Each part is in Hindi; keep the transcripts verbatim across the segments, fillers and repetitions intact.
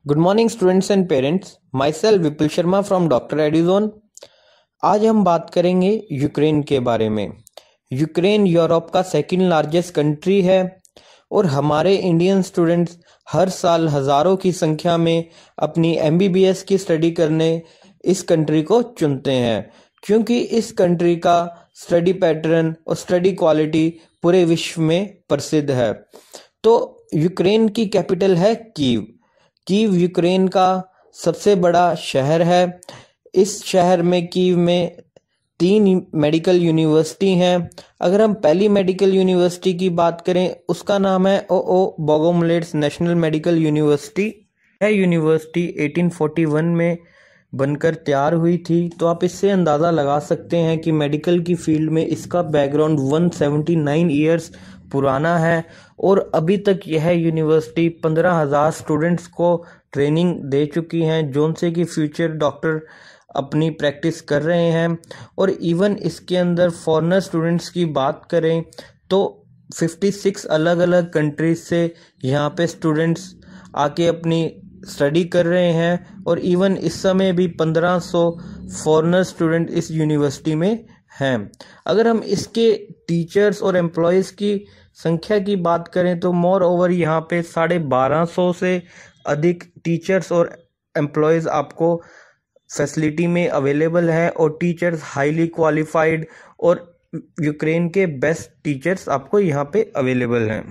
Good morning students and parents, myself Vipul Sharma from doctor Edizone. आज हम बात करेंगे यूक्रेन के बारे में। यूक्रेन यूरोप का सेकंड लार्जेस्ट कंट्री है और हमारे इंडियन स्टूडेंट्स हर साल हज़ारों की संख्या में अपनी एम बी बी एस की स्टडी करने इस कंट्री को चुनते हैं, क्योंकि इस कंट्री का स्टडी पैटर्न और स्टडी क्वालिटी पूरे विश्व में प्रसिद्ध है। तो यूक्रेन की कैपिटल है कीव। कीव यूक्रेन का सबसे बड़ा शहर है। इस शहर में कीव में तीन मेडिकल यूनिवर्सिटी हैं। अगर हम पहली मेडिकल यूनिवर्सिटी की बात करें, उसका नाम है O O Bogomolets national medical university. यह यूनिवर्सिटी अठारह सौ इकतालीस में बनकर तैयार हुई थी। तो आप इससे अंदाज़ा लगा सकते हैं कि मेडिकल की फील्ड में इसका बैकग्राउंड एक सौ उन्यासी ईयर्स पुराना है और अभी तक यह यूनिवर्सिटी पंद्रह हज़ार स्टूडेंट्स को ट्रेनिंग दे चुकी हैं, जिनसे कि फ्यूचर डॉक्टर अपनी प्रैक्टिस कर रहे हैं। और इवन इसके अंदर फॉरेनर स्टूडेंट्स की बात करें तो छप्पन अलग अलग कंट्रीज से यहाँ पे स्टूडेंट्स आके अपनी स्टडी कर रहे हैं और इवन इस समय भी पंद्रह सौ फॉरेनर स्टूडेंट इस यूनिवर्सिटी में हैं। अगर हम इसके टीचर्स और एम्प्लॉयज़ की संख्या की बात करें तो मोर ओवर यहाँ पे साढ़े बारह सौ से अधिक टीचर्स और एम्प्लॉयज़ आपको फैसिलिटी में अवेलेबल है और टीचर्स हाईली क्वालिफाइड और यूक्रेन के बेस्ट टीचर्स आपको यहाँ पे अवेलेबल हैं।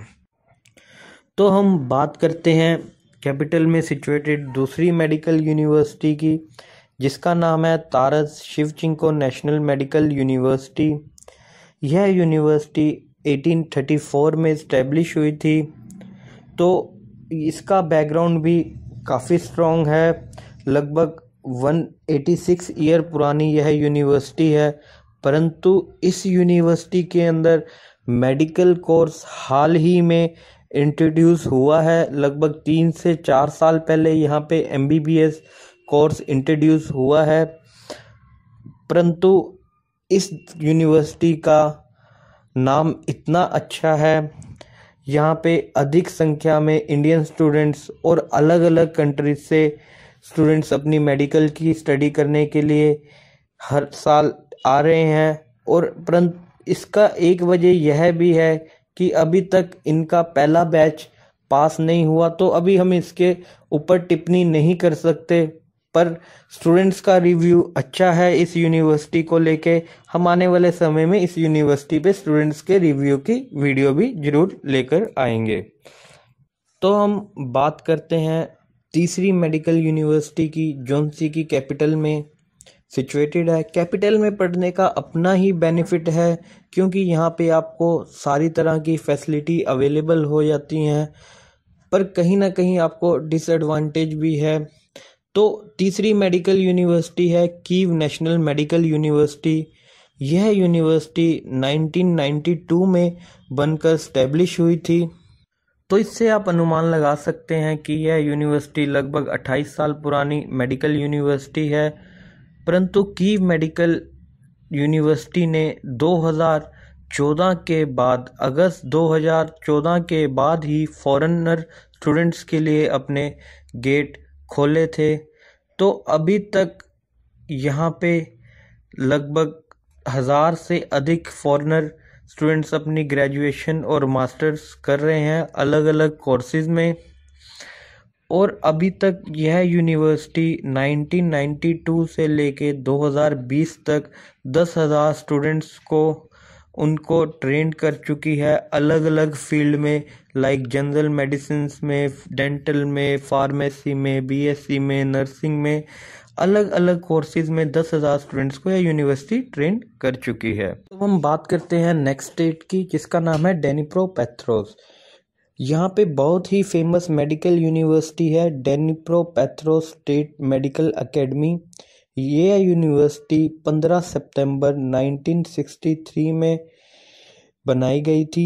तो हम बात करते हैं कैपिटल में सिचुएटेड दूसरी मेडिकल यूनिवर्सिटी की, जिसका नाम है Taras Shevchenko national medical university. यह यूनिवर्सिटी अठारह सौ चौंतीस में इस्टेब्लिश हुई थी। तो इसका बैकग्राउंड भी काफ़ी स्ट्रॉन्ग है। लगभग एक सौ छियासी ईयर पुरानी यह यूनिवर्सिटी है, परंतु इस यूनिवर्सिटी के अंदर मेडिकल कोर्स हाल ही में इंट्रोड्यूस हुआ है। लगभग तीन से चार साल पहले यहाँ पे M B B S course introduce हुआ है, परंतु इस यूनिवर्सिटी का नाम इतना अच्छा है, यहाँ पे अधिक संख्या में इंडियन स्टूडेंट्स और अलग अलग कंट्रीज से स्टूडेंट्स अपनी मेडिकल की स्टडी करने के लिए हर साल आ रहे हैं। और परंतु इसका एक वजह यह भी है कि अभी तक इनका पहला बैच पास नहीं हुआ, तो अभी हम इसके ऊपर टिप्पणी नहीं कर सकते। पर स्टूडेंट्स का रिव्यू अच्छा है इस यूनिवर्सिटी को लेके। हम आने वाले समय में इस यूनिवर्सिटी पे स्टूडेंट्स के रिव्यू की वीडियो भी जरूर लेकर आएंगे। तो हम बात करते हैं तीसरी मेडिकल यूनिवर्सिटी की, जोनसी की कैपिटल में सिचुएटेड है। कैपिटल में पढ़ने का अपना ही बेनिफिट है, क्योंकि यहाँ पे आपको सारी तरह की फैसिलिटी अवेलेबल हो जाती हैं, पर कहीं ना कहीं आपको डिसएडवांटेज भी है। तो तीसरी मेडिकल यूनिवर्सिटी है कीव नेशनल मेडिकल यूनिवर्सिटी। यह यूनिवर्सिटी उन्नीस सौ बानवे में बनकर स्टैब्लिश हुई थी। तो इससे आप अनुमान लगा सकते हैं कि यह यूनिवर्सिटी लगभग अट्ठाईस साल पुरानी मेडिकल यूनिवर्सिटी है। परंतु कीव मेडिकल यूनिवर्सिटी ने दो हज़ार चौदह के बाद, अगस्त दो हज़ार चौदह के बाद ही फॉरेनर स्टूडेंट्स के लिए अपने गेट खोले थे। तो अभी तक यहाँ पे लगभग हज़ार से अधिक फॉरेनर स्टूडेंट्स अपनी ग्रेजुएशन और मास्टर्स कर रहे हैं अलग अलग कोर्सेज में। और अभी तक यह यूनिवर्सिटी उन्नीस सौ बानवे से लेके दो हज़ार बीस तक दस हज़ार स्टूडेंट्स को उनको ट्रेन कर चुकी है अलग अलग फील्ड में, लाइक जनरल मेडिसिन में, डेंटल में, फार्मेसी में, बी एस सी में, नर्सिंग में, अलग अलग कोर्सेज में दस हज़ार स्टूडेंट्स को यह यूनिवर्सिटी ट्रेन कर चुकी है। तो हम बात करते हैं नेक्स्ट स्टेट की, जिसका नाम है डेनिप्रोपेट्रोव्स्क। यहाँ पे बहुत ही फेमस मेडिकल यूनिवर्सिटी है डेनिप्रोपेट्रोव्स्क स्टेट मेडिकल एकेडमी। ये यूनिवर्सिटी पंद्रह सितंबर उन्नीस सौ तिरसठ में बनाई गई थी।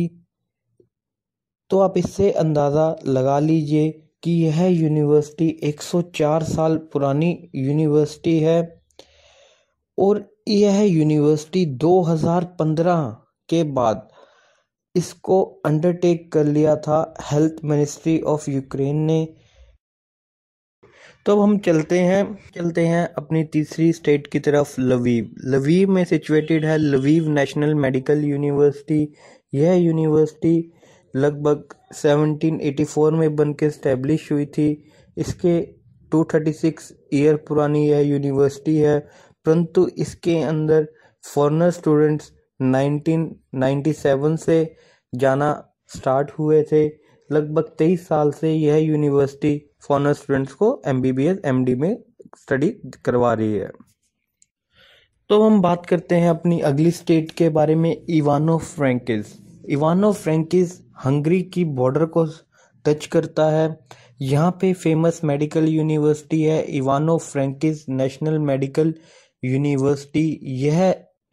तो आप इससे अंदाज़ा लगा लीजिए कि यह यूनिवर्सिटी एक सौ चार साल पुरानी यूनिवर्सिटी है। और यह यूनिवर्सिटी दो हज़ार पंद्रह के बाद इसको अंडरटेक कर लिया था हेल्थ मिनिस्ट्री ऑफ यूक्रेन ने। तो अब हम चलते हैं चलते हैं अपनी तीसरी स्टेट की तरफ, लवीव। लवीव में सिचुएटेड है लवीव नेशनल मेडिकल यूनिवर्सिटी। यह यूनिवर्सिटी लगभग सत्रह सौ चौरासी में बन के स्टैब्लिश हुई थी। इसके दो सौ छत्तीस ईयर पुरानी यह यूनिवर्सिटी है, परंतु इसके अंदर फॉरेनर स्टूडेंट्स उन्नीस सौ सत्तानवे से जाना स्टार्ट हुए थे। लगभग तेईस साल से यह यूनिवर्सिटी फॉरेनर स्टूडेंट्स को M B B S M D में स्टडी करवा रही है। तो हम बात करते हैं अपनी अगली स्टेट के बारे में, Ivano Frankivsk. Ivano Frankivsk Hungary की बॉर्डर को टच करता है। यहाँ पे फेमस मेडिकल यूनिवर्सिटी है Ivano Frankivsk national medical university. यह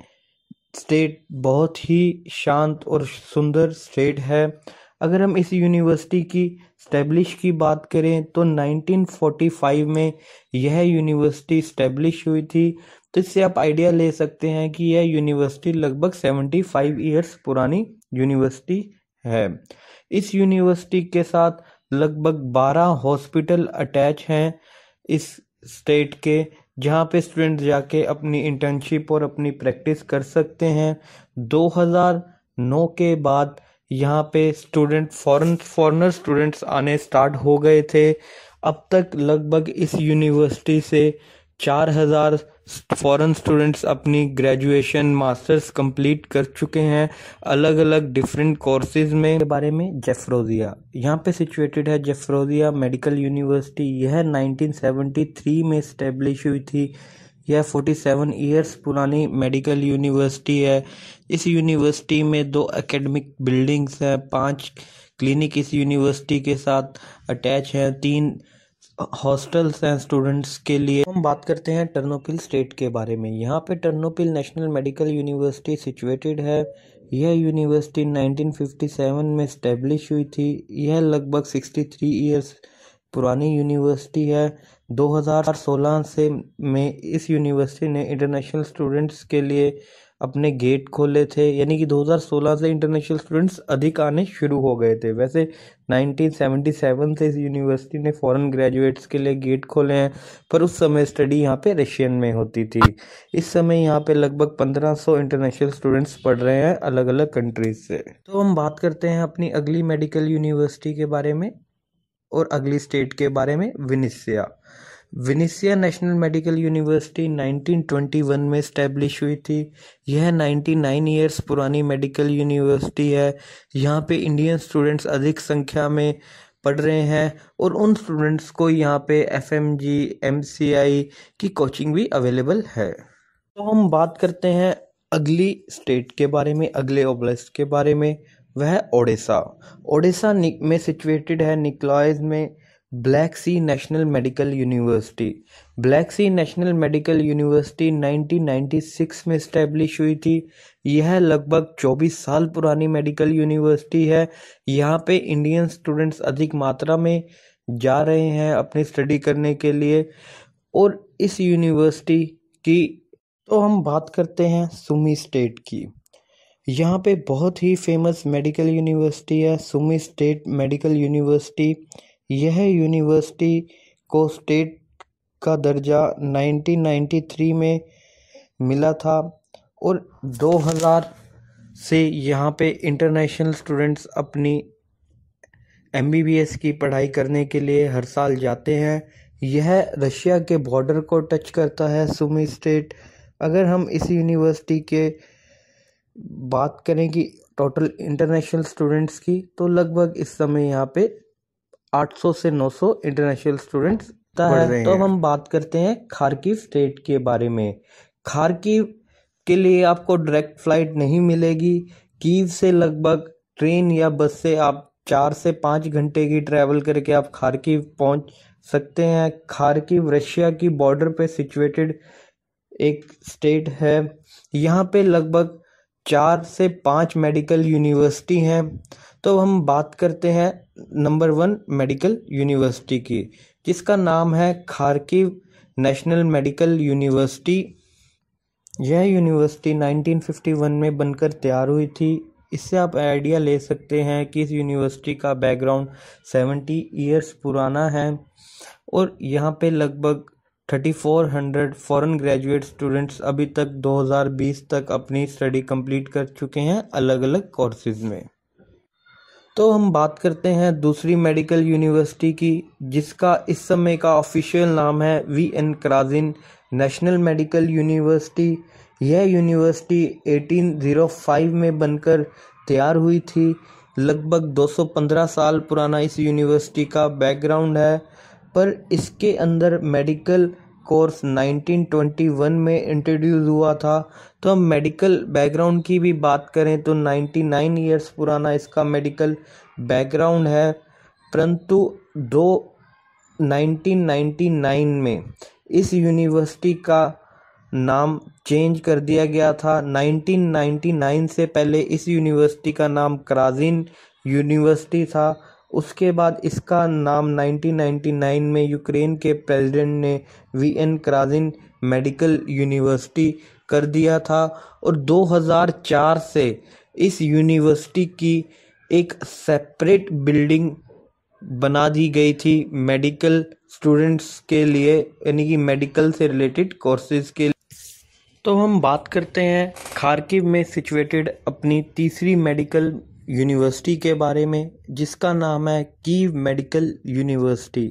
स्टेट बहुत ही शांत और सुंदर स्टेट है। अगर हम इस यूनिवर्सिटी की स्टैब्लिश की बात करें तो उन्नीस सौ पैंतालीस में यह यूनिवर्सिटी स्टैब्लिश हुई थी। तो इससे आप आइडिया ले सकते हैं कि यह यूनिवर्सिटी लगभग पचहत्तर इयर्स पुरानी यूनिवर्सिटी है। इस यूनिवर्सिटी के साथ लगभग बारह हॉस्पिटल अटैच हैं इस स्टेट के, जहाँ पे स्टूडेंट जाके अपनी इंटर्नशिप और अपनी प्रैक्टिस कर सकते हैं। दो हज़ार नौ के बाद यहाँ पे स्टूडेंट फॉरेन फॉरेनर स्टूडेंट्स आने स्टार्ट हो गए थे। अब तक लगभग इस यूनिवर्सिटी से चार हज़ार फॉरेन स्टूडेंट्स अपनी ग्रेजुएशन मास्टर्स कंप्लीट कर चुके हैं अलग अलग डिफरेंट कोर्सेज में। के बारे में जेफ्रोजिया, यहाँ पे सिचुएटेड है जेफ्रोजिया मेडिकल यूनिवर्सिटी। यह उन्नीस सौ तिहत्तर में स्टैब्लिश हुई थी। यह सैंतालीस इयर्स पुरानी मेडिकल यूनिवर्सिटी है। इस यूनिवर्सिटी में दो एकेडमिक बिल्डिंग्स हैं, पांच क्लिनिक इस यूनिवर्सिटी के साथ अटैच हैं, तीन हॉस्टल्स हैं स्टूडेंट्स के लिए। हम बात करते हैं टर्नोपिल स्टेट के बारे में। यहाँ पे Ternopil national medical university situated है। यह यूनिवर्सिटी उन्नीस सौ सत्तावन में स्टैब्लिश हुई थी। यह लगभग तिरसठ इयर्स पुरानी यूनिवर्सिटी है। दो हज़ार सोलह से में इस यूनिवर्सिटी ने इंटरनेशनल स्टूडेंट्स के लिए अपने गेट खोले थे, यानी कि दो हज़ार सोलह से इंटरनेशनल स्टूडेंट्स अधिक आने शुरू हो गए थे। वैसे उन्नीस सौ सतहत्तर से इस यूनिवर्सिटी ने फॉरेन ग्रेजुएट्स के लिए गेट खोले हैं, पर उस समय स्टडी यहाँ पे रशियन में होती थी। इस समय यहाँ पे लगभग पंद्रह सौ इंटरनेशनल स्टूडेंट्स पढ़ रहे हैं अलग अलग कंट्रीज से। तो हम बात करते हैं अपनी अगली मेडिकल यूनिवर्सिटी के बारे में और अगली स्टेट के बारे में, Vinnytsia. Vinnytsia national medical university उन्नीस सौ इक्कीस में स्टैब्लिश हुई थी। यह निन्यानवे इयर्स पुरानी मेडिकल यूनिवर्सिटी है। यहाँ पे इंडियन स्टूडेंट्स अधिक संख्या में पढ़ रहे हैं और उन स्टूडेंट्स को यहाँ पे F M G, M C I की कोचिंग भी अवेलेबल है। तो हम बात करते हैं अगली स्टेट के बारे में, अगले ओब्लास्ट के बारे में, वह है ओडेसा। ओडेसा में सिचुएटेड है निकोलाइव में Black Sea national medical university. Black Sea national medical university उन्नीस सौ छियानवे में स्टैब्लिश हुई थी। यह लगभग चौबीस साल पुरानी मेडिकल यूनिवर्सिटी है। यहाँ पे इंडियन स्टूडेंट्स अधिक मात्रा में जा रहे हैं अपनी स्टडी करने के लिए। और इस यूनिवर्सिटी की तो हम बात करते हैं सुमी स्टेट की। यहाँ पे बहुत ही फेमस मेडिकल यूनिवर्सिटी है सुमी स्टेट मेडिकल यूनिवर्सिटी। यह यूनिवर्सिटी को स्टेट का दर्जा उन्नीस सौ तिरानवे में मिला था और दो हज़ार से यहाँ पे इंटरनेशनल स्टूडेंट्स अपनी एम बी बी एस की पढ़ाई करने के लिए हर साल जाते हैं। यह रशिया के बॉर्डर को टच करता है सुमी स्टेट। अगर हम इस यूनिवर्सिटी के बात करें कि टोटल इंटरनेशनल स्टूडेंट्स की, तो लगभग इस समय यहाँ पे आठ सौ से नौ सौ इंटरनेशनल स्टूडेंट्स पढ़ रहे हैं। तो हम बात करते हैं खार्किव स्टेट के बारे में। खार्किव के लिए आपको डायरेक्ट फ्लाइट नहीं मिलेगी। कीव से लगभग ट्रेन या बस से आप चार से पाँच घंटे की ट्रैवल करके आप खार्किव पहुंच सकते हैं। खार्किव रशिया की बॉर्डर पे सिचुएटेड एक स्टेट है। यहाँ पे लगभग चार से पाँच मेडिकल यूनिवर्सिटी हैं। तो हम बात करते हैं नंबर वन मेडिकल यूनिवर्सिटी की, जिसका नाम है खार्किव नेशनल मेडिकल यूनिवर्सिटी। यह यूनिवर्सिटी उन्नीस सौ इक्यावन में बनकर तैयार हुई थी। इससे आप आइडिया ले सकते हैं कि इस यूनिवर्सिटी का बैकग्राउंड सत्तर इयर्स पुराना है और यहाँ पे लगभग चौंतीस सौ फॉरेन ग्रेजुएट स्टूडेंट्स अभी तक दो हज़ार बीस तक अपनी स्टडी कंप्लीट कर चुके हैं अलग अलग कोर्सेज में। तो हम बात करते हैं दूसरी मेडिकल यूनिवर्सिटी की, जिसका इस समय का ऑफिशियल नाम है V N Karazin national medical university. यह यूनिवर्सिटी अठारह सौ पाँच में बनकर तैयार हुई थी। लगभग दो सौ पंद्रह साल पुराना इस यूनिवर्सिटी का बैकग्राउंड है, पर इसके अंदर मेडिकल कोर्स उन्नीस सौ इक्कीस में इंट्रोड्यूस हुआ था। तो हम मेडिकल बैकग्राउंड की भी बात करें तो निन्यानवे इयर्स पुराना इसका मेडिकल बैकग्राउंड है, परंतु दो उन्नीस सौ निन्यानवे में इस यूनिवर्सिटी का नाम चेंज कर दिया गया था। उन्नीस सौ निन्यानवे से पहले इस यूनिवर्सिटी का नाम क्राजिन यूनिवर्सिटी था। उसके बाद इसका नाम उन्नीस सौ निन्यानवे में यूक्रेन के प्रेसिडेंट ने V N Karazin medical university कर दिया था और दो हज़ार चार से इस यूनिवर्सिटी की एक सेपरेट बिल्डिंग बना दी गई थी मेडिकल स्टूडेंट्स के लिए, यानी कि मेडिकल से रिलेटेड कोर्सेज के लिए। तो हम बात करते हैं खार्किव में सिचुएटेड अपनी तीसरी मेडिकल यूनिवर्सिटी के बारे में, जिसका नाम है कीव मेडिकल यूनिवर्सिटी।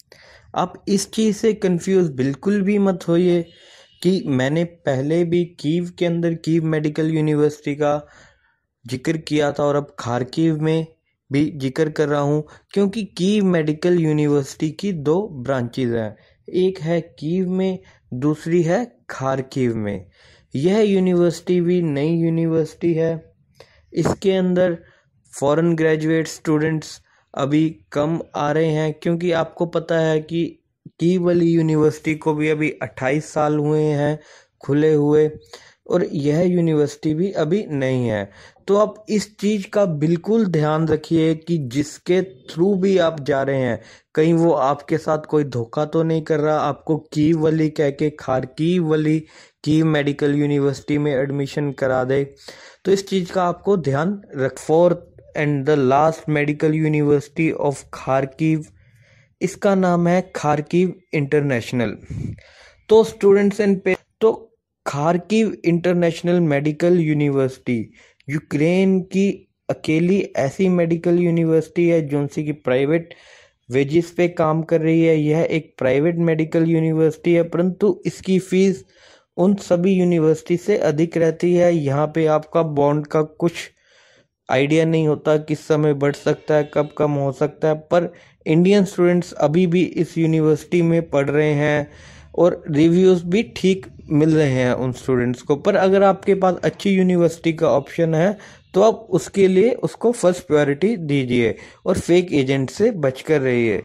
आप इस चीज़ से कंफ्यूज बिल्कुल भी मत होइए कि मैंने पहले भी कीव के अंदर कीव मेडिकल यूनिवर्सिटी का जिक्र किया था और अब खार्किव में भी जिक्र कर रहा हूँ, क्योंकि कीव मेडिकल यूनिवर्सिटी की दो ब्रांचेज हैं, एक है कीव में, दूसरी है खार्किव में। यह यूनिवर्सिटी भी नई यूनिवर्सिटी है। इसके अंदर फॉरेन ग्रेजुएट स्टूडेंट्स अभी कम आ रहे हैं, क्योंकि आपको पता है कि कीव वाली यूनिवर्सिटी को भी अभी अट्ठाईस साल हुए हैं खुले हुए, और यह यूनिवर्सिटी भी अभी नहीं है। तो आप इस चीज़ का बिल्कुल ध्यान रखिए कि जिसके थ्रू भी आप जा रहे हैं, कहीं वो आपके साथ कोई धोखा तो नहीं कर रहा, आपको कीव वाली कह के खार्किव वाली कीव मेडिकल यूनिवर्सिटी में एडमिशन करा दे। तो इस चीज़ का आपको ध्यान रख। Fourth and the last medical university of Kharkiv, इसका नाम है खार्किव इंटरनेशनल। तो स्टूडेंट्स एंड पे तो Kharkiv international medical university Ukraine की अकेली ऐसी मेडिकल यूनिवर्सिटी है जो सी की प्राइवेट वेजिस पे काम कर रही है। यह एक प्राइवेट मेडिकल यूनिवर्सिटी है, परंतु इसकी फीस उन सभी यूनिवर्सिटी से अधिक रहती है। यहाँ पे आपका बॉन्ड का कुछ आइडिया नहीं होता, किस समय बढ़ सकता है, कब कम हो सकता है, पर इंडियन स्टूडेंट्स अभी भी इस यूनिवर्सिटी में पढ़ रहे हैं और रिव्यूज़ भी ठीक मिल रहे हैं उन स्टूडेंट्स को। पर अगर आपके पास अच्छी यूनिवर्सिटी का ऑप्शन है तो आप उसके लिए उसको फर्स्ट प्रायोरिटी दीजिए और फेक एजेंट से बचकर रहिए।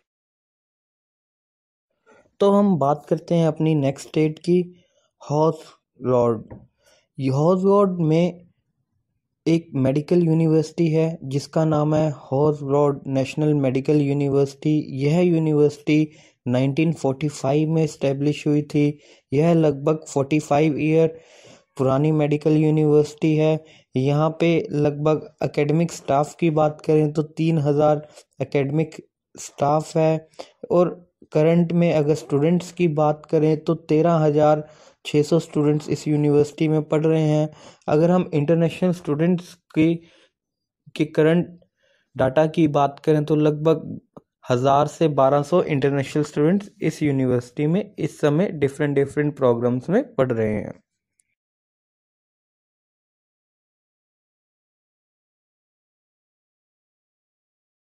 तो हम बात करते हैं अपनी नेक्स्ट स्टेट की, उज़्हरोड। उज़्हरोड में एक मेडिकल यूनिवर्सिटी है जिसका नाम है उज़्हरोड नेशनल मेडिकल यूनिवर्सिटी। यह यूनिवर्सिटी उन्नीस सौ पैंतालीस में इस्टेब्लिश हुई थी। यह लगभग पैंतालीस ईयर पुरानी मेडिकल यूनिवर्सिटी है। यहाँ पे लगभग एकेडमिक स्टाफ की बात करें तो तीन हज़ार एकेडमिक स्टाफ है, और करंट में अगर स्टूडेंट्स की बात करें तो तेरह हज़ार छः सौ स्टूडेंट्स इस यूनिवर्सिटी में पढ़ रहे हैं। अगर हम इंटरनेशनल स्टूडेंट्स की के करंट डाटा की बात करें तो लगभग हज़ार से बारह सौ इंटरनेशनल स्टूडेंट्स इस यूनिवर्सिटी में इस समय डिफरेंट डिफरेंट प्रोग्राम्स में पढ़ रहे हैं।